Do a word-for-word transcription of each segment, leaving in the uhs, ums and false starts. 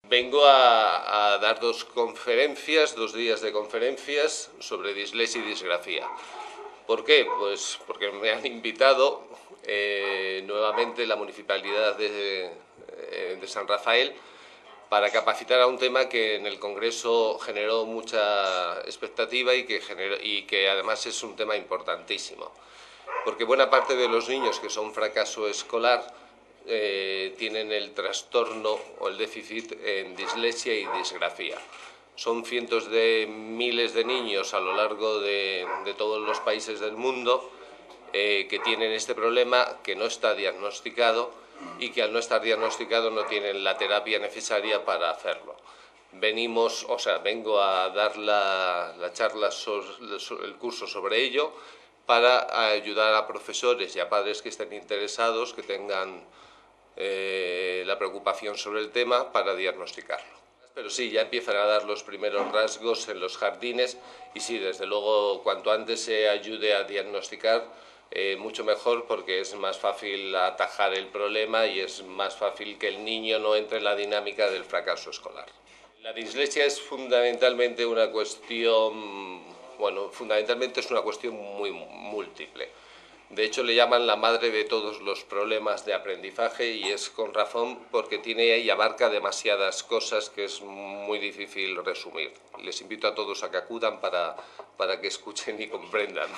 Vengo a, a dar dos conferencias, dos días de conferencias sobre dislexia y disgrafía. ¿Por qué? Pues porque me han invitado eh, nuevamente la Municipalidad de, de San Rafael para capacitar a un tema que en el Congreso generó mucha expectativa y que, generó, y que además es un tema importantísimo. Porque buena parte de los niños que son fracaso escolar eh, tienen el trastorno o el déficit en dislexia y disgrafía. Son cientos de miles de niños a lo largo de, de todos los países del mundo eh, que tienen este problema, que no está diagnosticado y que al no estar diagnosticado no tienen la terapia necesaria para hacerlo. Venimos, o sea, vengo a dar la, la charla, sobre, el curso sobre ello, para ayudar a profesores y a padres que estén interesados, que tengan eh, la preocupación sobre el tema, para diagnosticarlo. Pero sí, ya empiezan a dar los primeros rasgos en los jardines y sí, desde luego, cuanto antes se ayude a diagnosticar, eh, mucho mejor, porque es más fácil atajar el problema y es más fácil que el niño no entre en la dinámica del fracaso escolar. La dislexia es fundamentalmente una cuestión, bueno, fundamentalmente es una cuestión muy múltiple. De hecho, le llaman la madre de todos los problemas de aprendizaje y es con razón, porque tiene y abarca demasiadas cosas que es muy difícil resumir. Les invito a todos a que acudan para, para que escuchen y comprendan.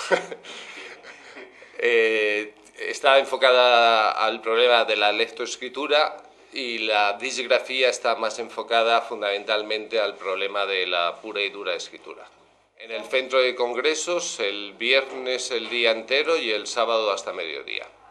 eh, está enfocada al problema de la lectoescritura y la disgrafía está más enfocada fundamentalmente al problema de la pura y dura escritura. En el centro de congresos el viernes el día entero y el sábado hasta mediodía.